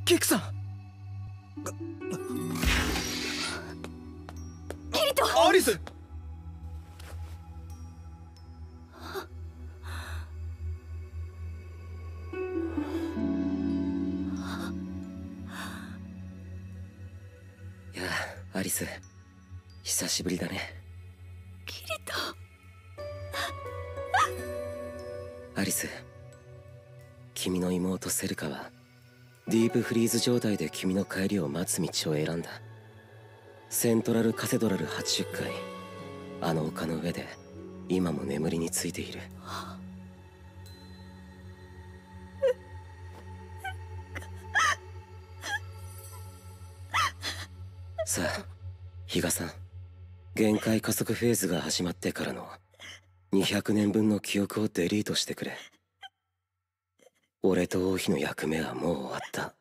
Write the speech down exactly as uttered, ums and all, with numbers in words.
キクさん。 キリト。 アリス。 やあ、アリス、久しぶりだね。 キリト。 アリス、君の妹セルカはディープフリーズ状態で君の帰りを待つ道を選んだ。セントラルカセドラルはちじゅっかい、あの丘の上で今も眠りについている。さあ、比嘉さん、限界加速フェーズが始まってからのにひゃくねんぶんの記憶をデリートしてくれ。俺と王妃の役目はもう終わった。